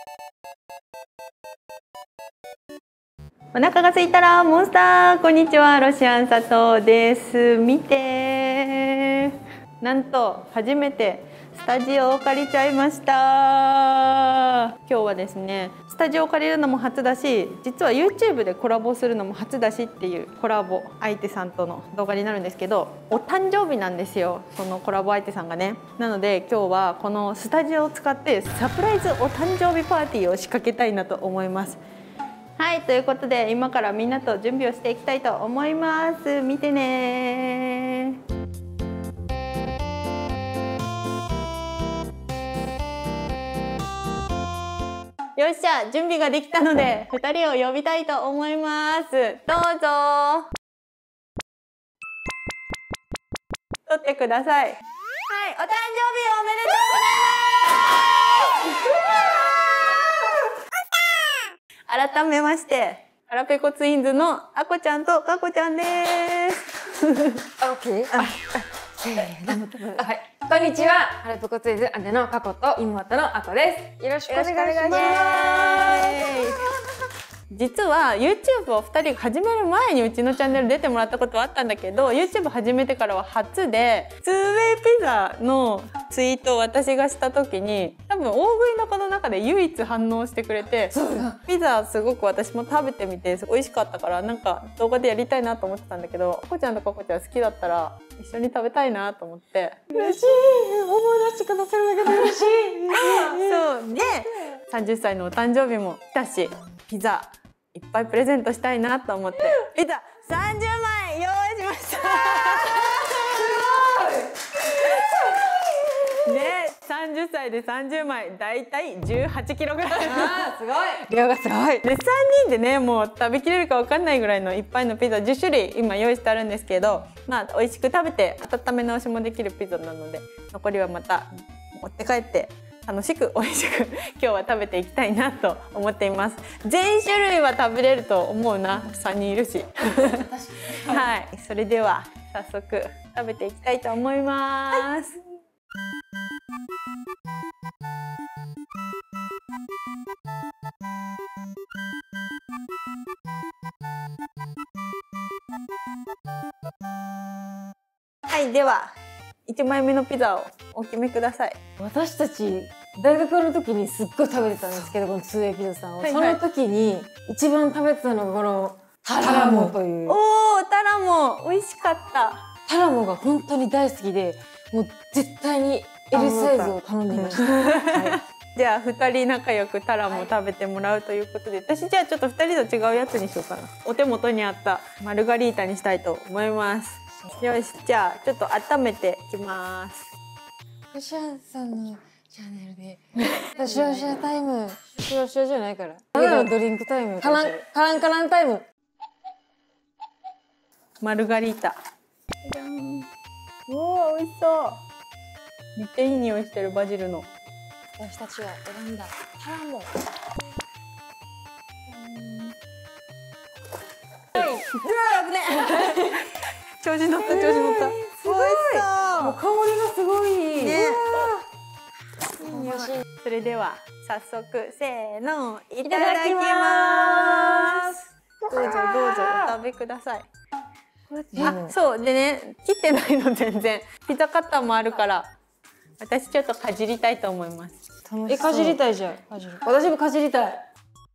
お腹が空いたらモンスター。こんにちは、ロシアン佐藤です。見て、なんと初めてスタジオを借りちゃいました。今日はですね、スタジオを借りるのも初だし、実は YouTube でコラボするのも初だしっていうコラボ相手さんとの動画になるんですけど、お誕生日なんですよ、そのコラボ相手さんがね。なので今日はこのスタジオを使ってサプライズお誕生日パーティーを仕掛けたいなと思います。はい、ということで今からみんなと準備をしていきたいと思います。見てね。よっしゃ、準備ができたので2人を呼びたいと思います。どうぞ。撮ってください。はい、お誕生日おめでとうございます。改めまして、はらぺこツインズのあこちゃんとかこちゃんです。 オッケー。せーの。はい。こんにちは。はらぺこツインズ姉のかこと妹のあこです。よろしくお願いします。 実は YouTube を2人が始める前にうちのチャンネル出てもらったことはあったんだけど、 YouTube 始めてからは初で、2ウェイピザのツイートを私がした時に多分大食いの子の中で唯一反応してくれて、ピザすごく私も食べてみて美味しかったから、なんか動画でやりたいなと思ってたんだけど、あこちゃんとかこちゃん好きだったら一緒に食べたいなと思って。 嬉しい。思い出してくださるだけで嬉しい。 そうで、30歳のお誕生日も来たし、ピザいっぱいプレゼントしたいなと思ってピザ30枚用意しました。で、30歳で30枚、だいたい18キロぐらい。 あー、すごい。量がすごい。 で、3人でね、もう食べきれるかわかんないぐらいのいっぱいのピザ10種類今用意してあるんですけど、まあ美味しく食べて温め直しもできるピザなので、残りはまた持って帰って楽しく美味しく今日は食べていきたいなと思っています。全種類は食べれると思うな、3人いるし。はい、それでは早速食べていきたいと思います。はい、では1枚目のピザをお決めください。 私たち大学の時にすっごい食べてたんですけど、このツーエイピザさんを、はいはい、その時に一番食べてたのがこのタラモという。 おー、タラモ美味しかった。 タラモが本当に大好きで、もう絶対に L サイズを頼んでいました。はい、 じゃあ2人仲良くタラモ食べてもらうということで、私じゃあちょっと2人と違うやつにしようかな。お手元にあったマルガリータにしたいと思います。よし、じゃあちょっと温めていきます。 ロシアンさんのチャンネルでロシアタイム、ロシアじゃないから、ドリンクタイム、カランタイム、 マルガリータ。じゃん。おー、美味しそう。めっちゃいい匂いしてる、バジルの。 私たちは選んだタラモ。 調子乗った、調子乗った。 すごい。もう香りがすごい。ね。 それでは早速せーの、いただきます。どうぞどうぞお食べください。あ、そうでね、切ってないの全然。ピザカッターもあるから私ちょっとかじりたいと思います。 かじりたいじゃん。私もかじりたい。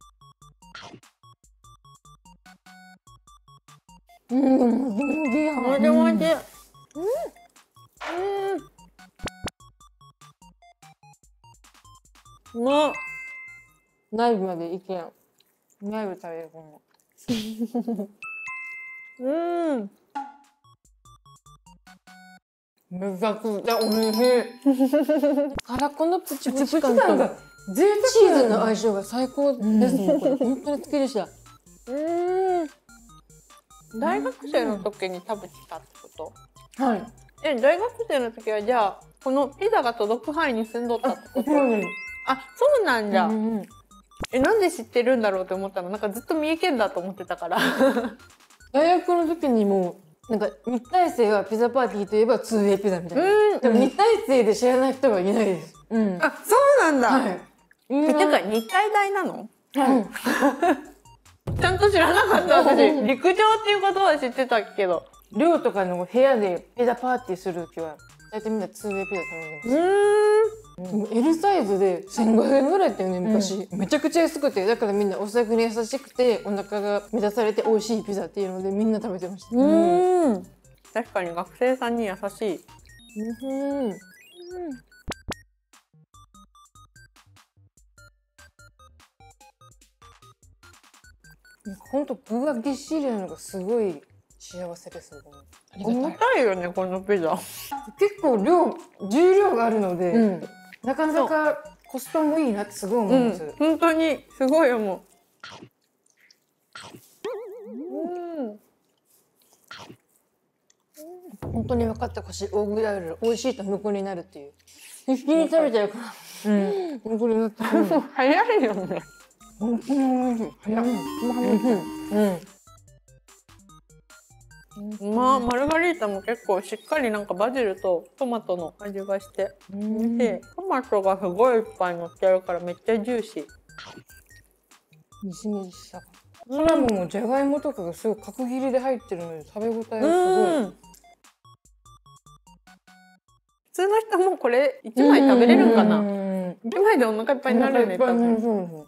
もちもち。 もう内部までいけん。内部食べる方も。めちゃくちゃおいしい。からこのプチプチ感とチーズの相性が最高ですね。これ本当に好きでした。 大学生の時に食べてたってこと？ はい。 大学生の時はじゃあこのピザが届く範囲に住んどったってこと？あ、そうなんじゃ。なんで知ってるんだろうって思ったの。なんかずっと三重県だと思ってたから。 大学の時にもなんか日体生はピザパーティーといえば 2way ピザみたいな。でも日体生で知らない人はいないです。 あ、そうなんだ。 はい。 てか2階大なの？ はいちゃんと知らなかった私。陸上っていうことは知ってたけど。 寮とかの部屋でピザパーティーするときは大体みんな 2way ピザ頼んでます。もう L サイズで1500円ぐらいだったよね昔、めちゃくちゃ安くて、だからみんなお酒に優しくてお腹が満たされて美味しいピザっていうのでみんな食べてました。 確かに学生さんに優しい。 ほんと具がぎっしりなのがすごい幸せです。ありが重たい。 たいよねこのピザ。 結構重量があるので、なかなかコスパもいいなってすごい思います。 本当にすごい思う。 本当に分かってほしい。大食いある美味しいと無垢になるっていう。一気に食べちゃうから。無垢になった。 早いよね。 本当に美味しい。早い。 まあマルガリータも結構しっかりなんかバジルとトマトの味がしてでトマトがすごいいっぱい乗ってるからめっちゃジューシー。 みじみじした。卵もじゃがいもとかがすごい角切りで入ってるので食べ応えがすごい。 普通の人もこれ1枚食べれるんかな。1枚でお腹いっぱいになるよね多分。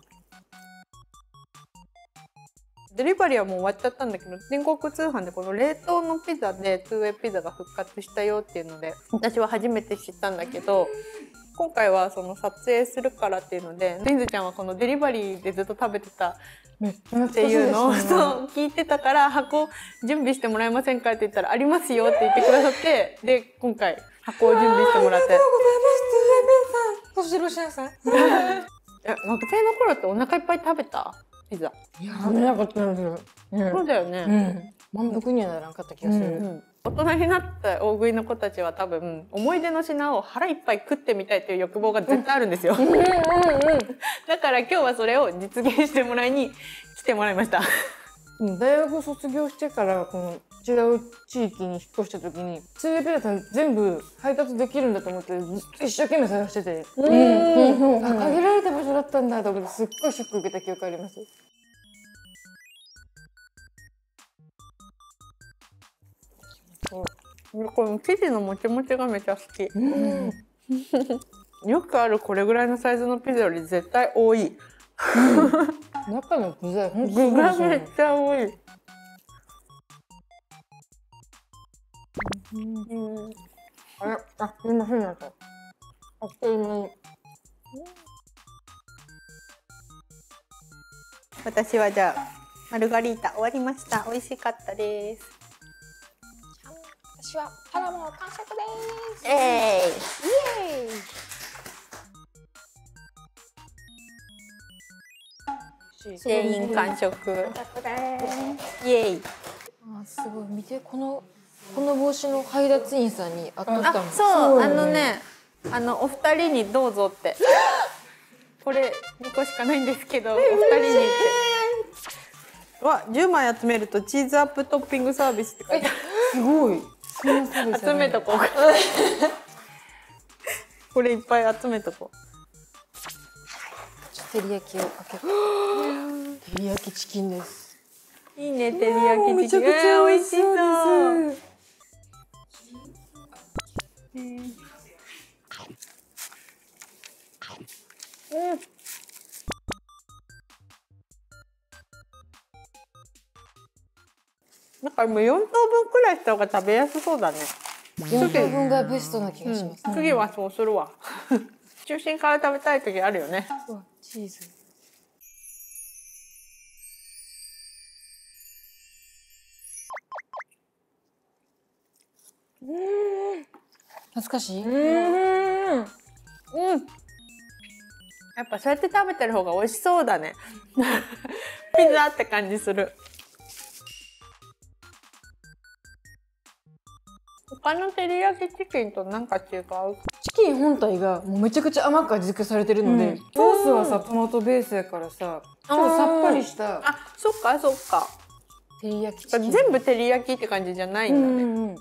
デリバリーはもう終わっちゃったんだけど、全国通販でこの冷凍のピザで2wayピザが復活したよっていうので私は初めて知ったんだけど、今回はその撮影するからっていうのでリンズちゃんはこのデリバリーでずっと食べてたっていうのをそう聞いてたから、箱準備してもらえませんかって言ったらありますよって言ってくださって、で今回箱を準備してもらって。ありがとうございます。2wayさん。そしてロシアンさん。学生の頃ってお腹いっぱい食べた？ピザ。 いや食べなかったんですよ。 そうだよね。 満腹にはならんかった気がする。 大人になった大食いの子たちは多分思い出の品を腹いっぱい食ってみたいという欲望が絶対あるんですよ。だから今日はそれを実現してもらいに来てもらいました。 大学卒業してからこの違う地域に引っ越した時に2wayピザさん全部配達できるんだと思ってずっと一生懸命探してて、限られた場所だったんだと思ってすっごいショック受けた記憶あります。 この生地のもちもちがめちゃ好き。よくあるこれぐらいのサイズのピザより絶対多い。 中の具材本当具がめっちゃ多い。 すいませんなんかあっという間に。 私はじゃあマルガリータ終わりました。美味しかったです。 私はパナマ完食です。 イエーイ。全員完食。イエーイ。 すごい見てこの帽子の配達員さんに会ったあ、そうお二人にどうぞって。これ2個しかないんですけど、お二人にって。わ、10枚集めるとチーズアップトッピングサービスって書いてある。 すごい。 集めとこう。これいっぱい集めとこう。 照り焼きをかけて。照り焼きチキンです。 いいね、照り焼きチキン。 めちゃくちゃ美味しそうです。 なんかもう4等分くらいした方が食べやすそうだね。 4等分がベストな気がします。 次はそうするわ。中心から食べたい時あるよね。 チーズ。懐かしい。 やっぱそうやって食べてる方が美味しそうだね。ピザって感じする。他の照り焼きチキンとなんか違う？ チキン本体がもうめちゃくちゃ甘く味付けされてるので、ソースはさトマトベースやからさ、ちょっとさっぱりした。 あ、そっかそっか。 照り焼きチキン。 全部照り焼きって感じじゃないんだね。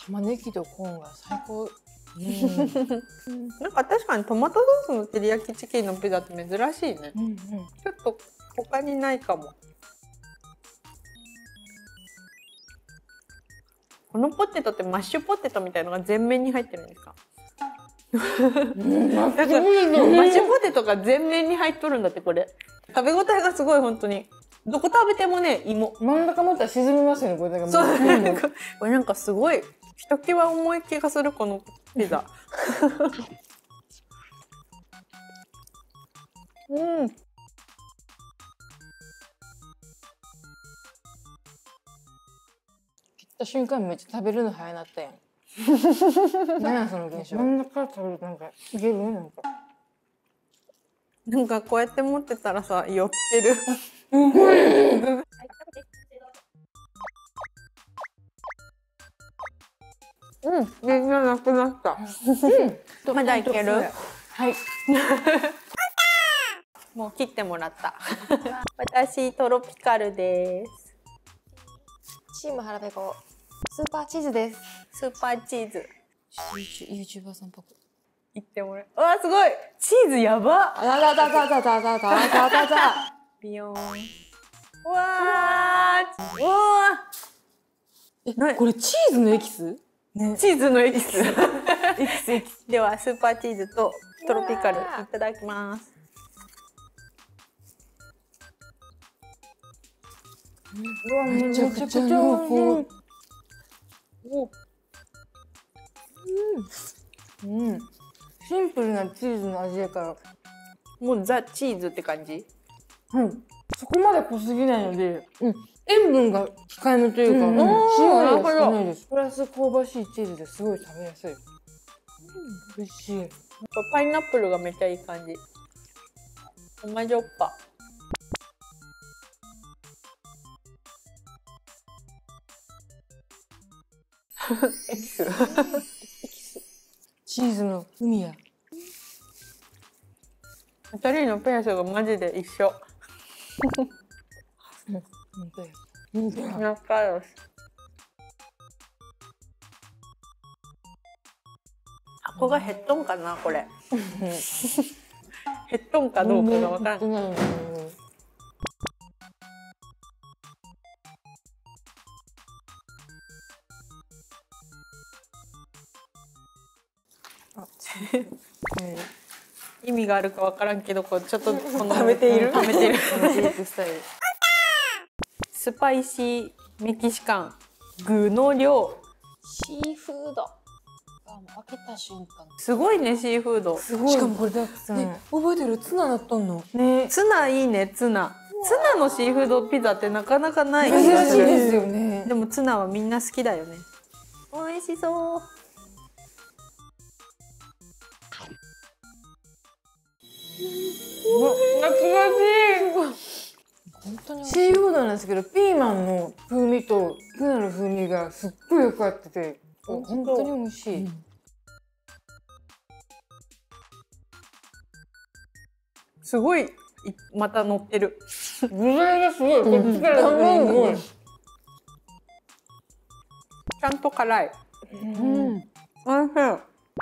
玉ねぎとコーンが最高。 なんか確かにトマトソースの照り焼きチキンのピザって珍しいね。ちょっと他にないかも。このポテトってマッシュポテトみたいのが全面に入ってるんですか？マッシュポテトが全面に入っとるんだってこれ。食べ応えがすごい本当に。どこ食べてもね芋。 真ん中持ったら沈みますよねこれだから。 そうこれなんかすごいひときわ重い気がするこのピザ。うん。 切った瞬間めっちゃ食べるの早なったやん。何やその現象。真ん中から食べるとなんかいけるねなんか。 なんかこうやって持ってたらさ寄ってる。うん、全然なくなった。まだいける？ はい。 もう切ってもらった。私トロピカルです。 チーム腹ペコスーパーチーズです。 スーパーチーズ。 ユーチューバーさんっぽく。 言ってもらう。わあすごい。チーズやば。ビヨーン。うわー。うわー。これチーズのエキス？ ね、チーズのエキス。エキス。ではスーパーチーズとトロピカルいただきます。 うわめちゃくちゃ濃厚。シンプルなチーズの味やから。 もうザチーズって感じ。 そこまで濃すぎないので、塩分が控えめというか、塩味が少ないです。プラス香ばしいチーズですごい食べやすい。美味しい。 これパイナップルがめっちゃいい感じ。甘じょっぱ。エキス。 チーズの海や。 2人のペースがマジで一緒。仲良し。あ、ここが減っとんかなこれ。減っとんかどうかがわからん。意味があるかわからんけど、こうちょっとこの食べている。 食べてる。スパイシーメキシカン具の量。 シーフード。開けた瞬間。 すごいねシーフード。 すごい。しかもこれだけさ、覚えてる？ツナなっとんの。 ね、ツナいいねツナ。ツナのシーフードピザってなかなかない気がする。 珍しいですよね。 でもツナはみんな好きだよね。美味しそう。 懐かしい。本当にシーフードなんですけど、ピーマンの風味とツナの風味がすっごいよく合ってて、本当に美味しい。 すごいまた乗ってる。 具材がすごい。こっちからすごい。 ちゃんと辛い。おいしい。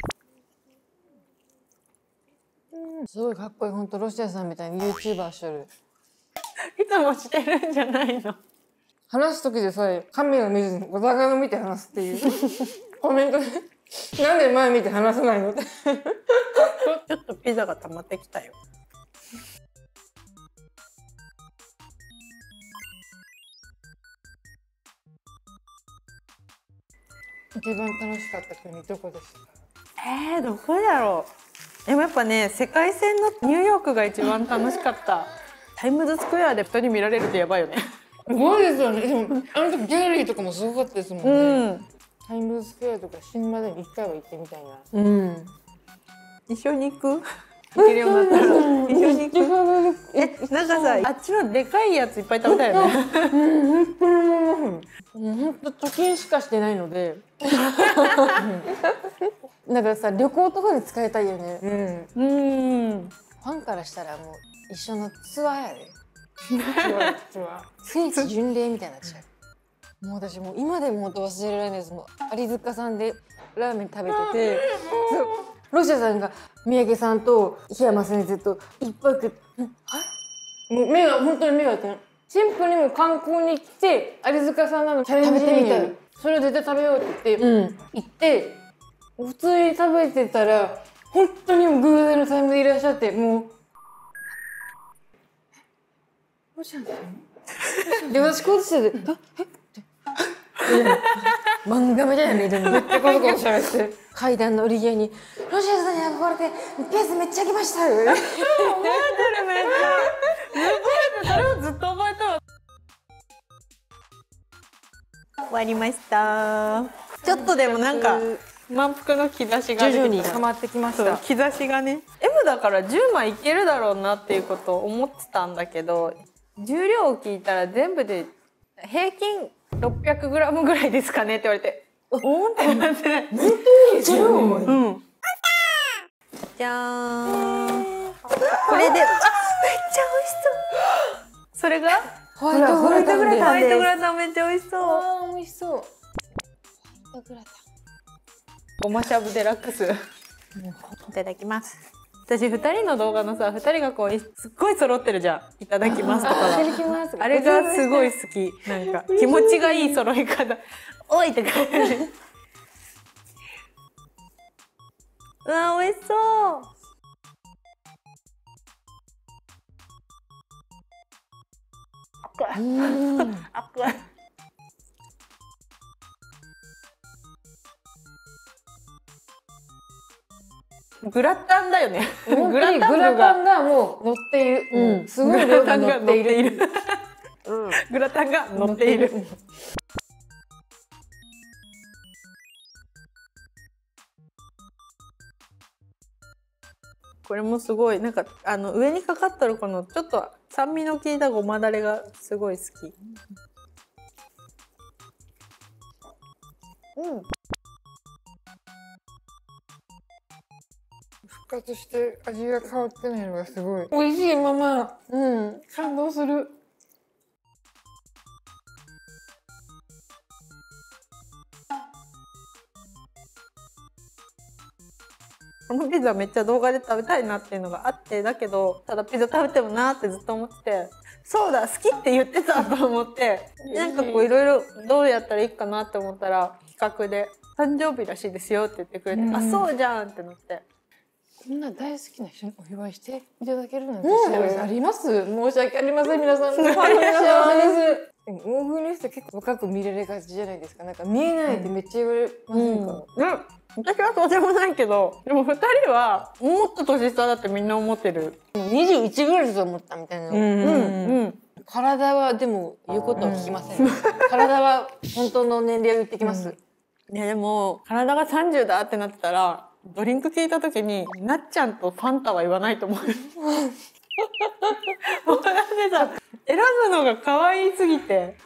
すごいかっこいい。本当ロシアさんみたいに YouTuber しとる。 いつもしてるんじゃないの。 話す時でさえカメラ見ずにお互いを見て話すっていうコメントでなんで前見て話さないのってちょっとピザが溜まってきたよ。 一番楽しかった国どこでしたか？ どこだろう。でもやっぱね世界線のニューヨークが一番楽しかった。タイムズスクエアで2人見られるってやばいよね。 すごいですよね。でもあの時ギャラリーとかもすごかったですもんね。タイムズスクエアとか死ぬまでに1回は行ってみたいな。 一緒に行く？行けるようになったら一緒に行く？なんかさあっちのでかいやついっぱい食べたいよね。 本当貯金しかしてないのでなんかさ旅行とかで使いたいよね。ファンからしたらもう一緒のツアーやで。聖地巡礼みたいになっちゃう。 もう私もう今でも本当忘れられないです。もう有塚さんでラーメン食べてて、そうロシアさんが三宅さんと檜山先生と一泊、もう目が本当に目が合ってシンプルにもう観光に来て有塚さんなのチャレンジメニューそれを絶対食べようって言って、行って普通に食べてたら本当にもう偶然のタイムでいらっしゃって、もうロシアさんで私こうしてて漫画みたいな目でめっちゃコソコソしゃべって階段の降り際に「ロシアさんに憧れてペースめっちゃ上げましたよ」 覚えてるめっちゃそれをずっと覚えたわ。終わりました。ちょっとでもなんか満腹の兆しが徐々に溜まってきました。 兆しがね M だから10枚いけるだろうなっていうことを思ってたんだけど、重量を聞いたら全部で平均600g ぐらいですかねって言われて、おんってなって。 本当にそれを思う。 うん。じゃーん。これでめっちゃ美味しそう。それがホワイトグラタンです。 ホワイトグラタンめっちゃ美味しそう。 あー美味しそう。ホワイトグラタン。 ごましゃぶデラックス。いただきます。私2人の動画のさ、2人がこうすっごい揃ってるじゃん。いただきますとかは。あれがすごい好き。なんか気持ちがいい揃い方。おいって感じ。うわ美味しそう。赤い。グラタンだよね。 グラタンがもう乗っている。すごい量が乗っている。 グラタンが乗っている。これもすごいなんか上にかかってるこのちょっと酸味の効いたごまだれがすごい好き。 復活して味が変わってないのがすごい美味しいまま、感動する。 このピザめっちゃ動画で食べたいなっていうのがあって、だけどただピザ食べてもなーってずっと思ってて、そうだ好きって言ってたと思って、なんかこういろいろどうやったらいいかなって思ったら企画で誕生日らしいですよって言ってくれて、あそうじゃんってなって。 こんな大好きな人にお祝いしていただけるなんて幸せあります。申し訳ありません皆さん。幸せです。でも大食いの人結構若く見られがちじゃないですか。なんか見えないってめっちゃ言われませんか。 私はそうでもないけど、でも2人はもっと年下だってみんな思ってる。 21ぐらいだと思ったみたいな。体はでも言うことは聞きません。体は本当の年齢を言ってきます。 いやでも体が30だってなってたらドリンク聞いた時になっちゃんとファンタは言わないと思う。もうだってさ選ぶのが可愛すぎて。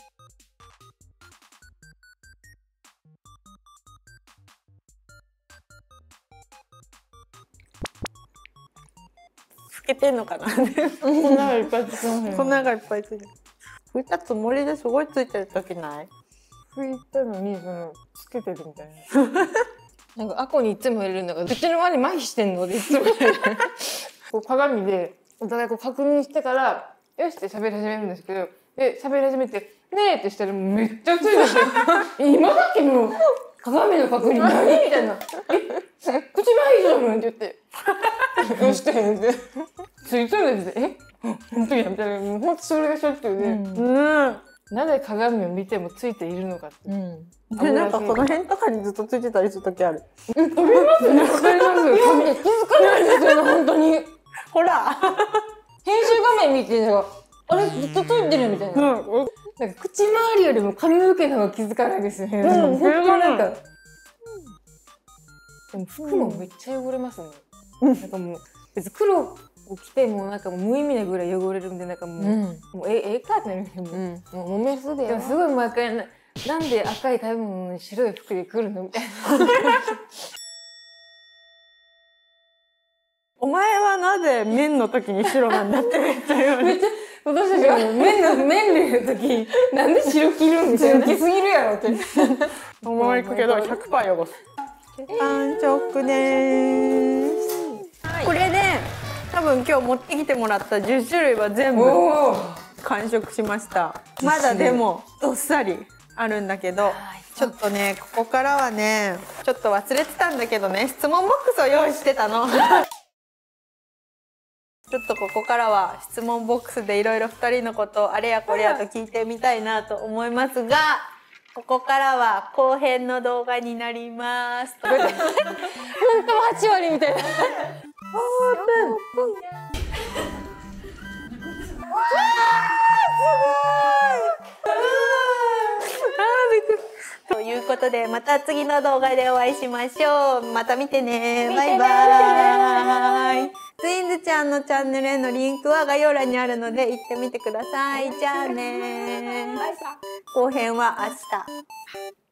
老けてんのかな。 こんながいっぱいついてます。 こんながいっぱいついてる。拭いたつもりですごいついてる時ない？ 拭いたのにつけてるみたいな。なんかアコにいつも入れるのが、うちの周り麻痺してんのでいつもこう鏡でお互いこう確認してからよしって喋り始めるんですけど、で喋り始めて「ねえ」ってしたらめっちゃついてて今だけの鏡の確認何みたいな「口麻痺じゃん」って言って「よしって」ってついてるんですえ本当にみたいな、もう本当それがしょっちゅうで。なぜ鏡を見てもついているのかって。 でなんかこの辺とかにずっとついてたりする時ある。 飛びますね。わかります。気づかないですよね本当に。 ほら編集画面見てあれずっとついてるみたいな。なんか口周りよりも髪の毛の方が気づかないですよね。それがなんか。でも服もめっちゃ汚れますね。なんかもう別に黒を着てもなんかもう無意味なぐらい汚れるんで、なんかもうええかってなるけどもう揉めすで。でもすごい毎回なんで赤い食べ物に白い服で来るのみたいな。 お前はなぜ麺の時に白なんだってめっちゃ言われる。 私たちが麺類の時なんで白切るんみたいな来すぎるやろって思いくけど100%汚す。パンチョックです。これで多分今日持ってきてもらった10種類は全部完食しました。まだでもどっさりあるんだけど、ちょっとねここからはねちょっと忘れてたんだけどね、質問ボックスを用意してたの。ちょっとここからは質問ボックスでいろいろ2人のことをあれやこれやと聞いてみたいなと思いますが、ここからは後編の動画になります。本当 8割みたいな。オープン。 ということでまた次の動画でお会いしましょう。また見てね。バイバイ。ツインズちゃんのチャンネルへのリンクは概要欄にあるので行ってみてください。じゃあね。後編は明日。